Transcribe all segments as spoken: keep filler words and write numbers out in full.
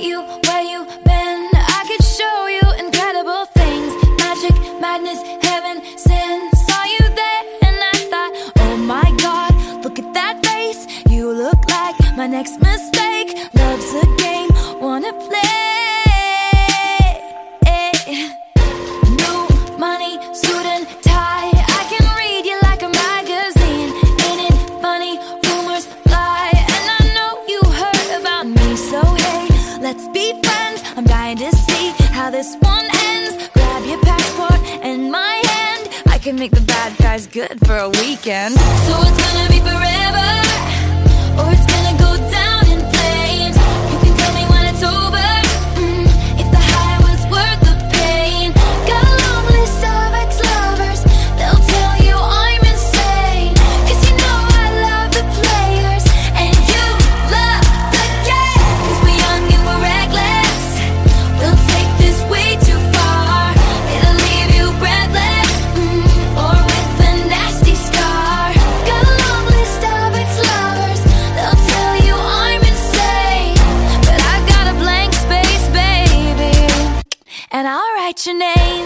you where you been. I could show you incredible things. Magic, madness, heaven, sin. Saw you there and I thought, oh my God, look at that face. You look like my next mistake. Love's a game, wanna play. New money, suit and tie. I can read you like a magazine. Ain't it funny? Rumors fly. And I know you heard about me. So hey, let's be friends. I'm dying to see how this one ends. Grab your passport and my hand. I can make the bad guys good for a weekend. So it's gonna be forever, or it's gonna go down in flames. You can tell me when it's over, mm, if the high was worth the pain. Got a long list of ex-lovers. They'll tell you I'm insane. Cause you know I love the players and you love the game. Cause we're young and we're reckless. We'll take this way too far. It'll leave you breathless, mm, or with a nasty scar. Got a long list of ex-lovers. They'll tell you I'm insane, but I got a blank space, baby, and I'll write your name.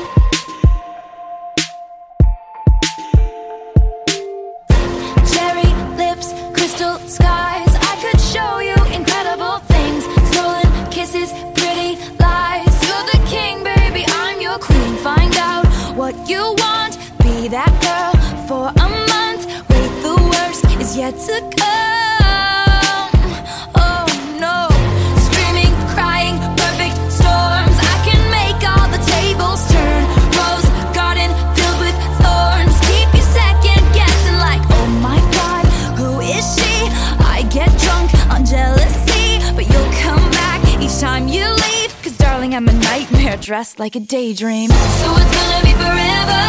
Cherry lips, crystal skies. I could show you incredible things. Stolen kisses, pretty lies. You're the king, baby, I'm your queen. Find out what you want. Be that girl for a month. Wait, the worst is yet to come. Oh no. Screaming, crying, perfect storms. I can make all the tables turn. Rose garden filled with thorns. Keep you second guessing like, oh my God, who is she? I get drunk on jealousy, but you'll come back each time you leave. Cause darling, I'm a nightmare dressed like a daydream. So it's gonna be forever,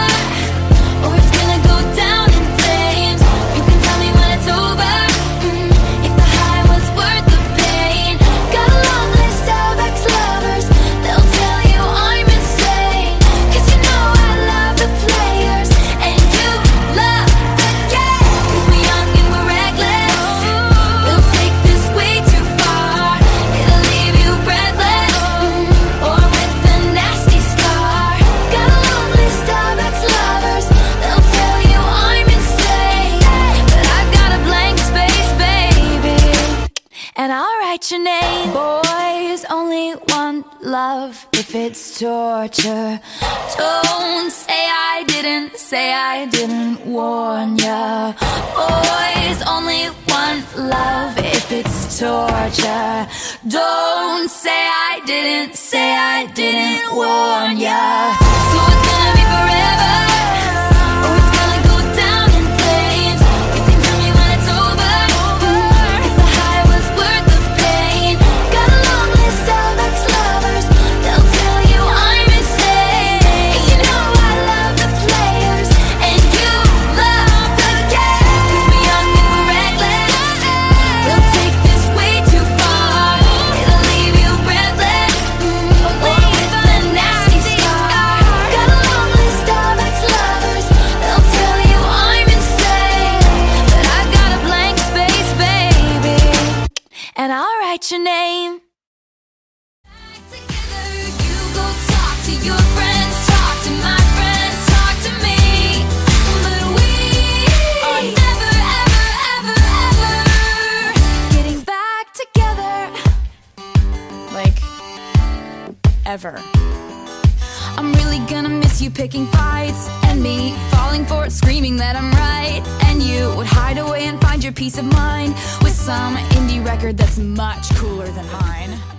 or it's gonna go down in flames. You can tell me when it's over, mm, if the high was worth the pain. Got a long list of ex-lovers. They'll tell you I'm insane. Cause you know I love the players and you love the game. Cause we're young and we're reckless. We'll take this way too far. It'll leave you breathless, mm, or with a nasty scar. Got a long list of ex-lovers. They'll tell you I'm insane, but I've got a blank space, baby, and I'll write your name. Boys only want love if it's torture. Don't say I didn't, say I didn't warn ya. Boys only want love if it's torture. Don't say I didn't, say I didn't warn ya. So it's gonna be forever, or it's gonna go down in flames. You can tell me when it's over, mm, if the high was worth the pain. Got a long list of ex-lovers. They'll tell you I'm insane. Cause you know I love the players and you love the game. Cause we're young and we're reckless. We'll take this way too far. It'll leave you breathless, mm, or with a nasty scar. Got a long list of ex-lovers. They'll tell you I'm insane, but I've got a blank space, baby, and I'll write your name. Together you go talk to your friends, talk to my friends, talk to me. But we are never, ever, ever, ever getting back together. Like, ever. I'm really gonna miss you picking fights, and me falling for it, screaming that I'm right. And you would hide away and find your peace of mind with some indie record that's much cooler than mine.